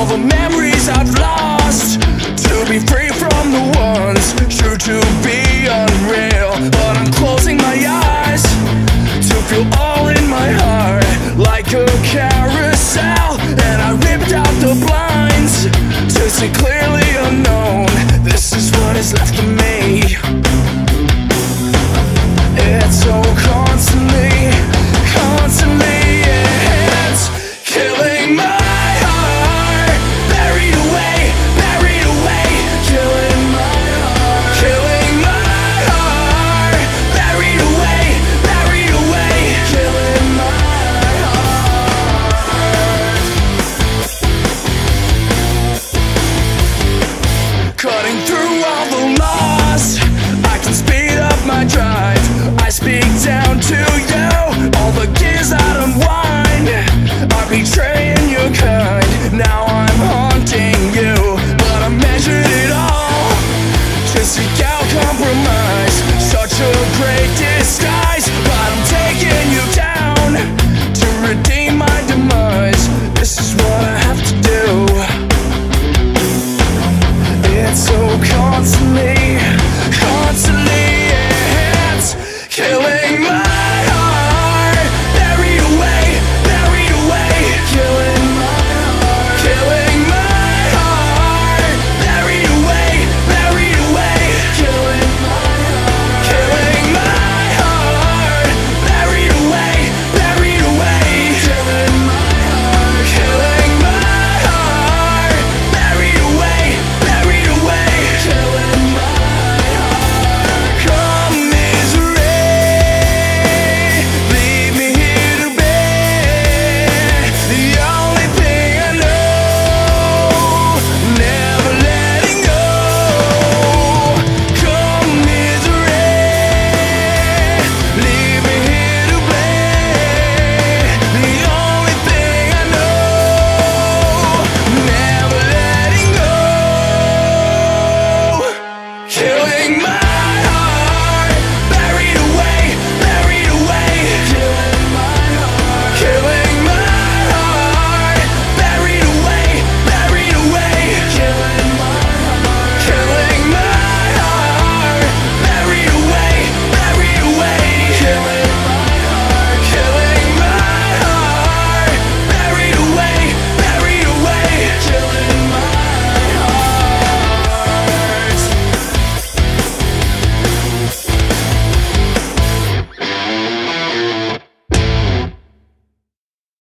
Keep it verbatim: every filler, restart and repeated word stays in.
the memories I've lost, to be free from the ones true to be unreal. But I'm closing my eyes to feel all in my heart like a carousel, and I ripped out the blinds to see clearly unknown. This is what is left of me. It's so constantly, constantly, it's killing my heart. Buried away, buried away, killing my heart. Killing my heart. Buried away, buried away, killing my heart. Cutting through all the loss, I can speed up my drive. I speak down to you.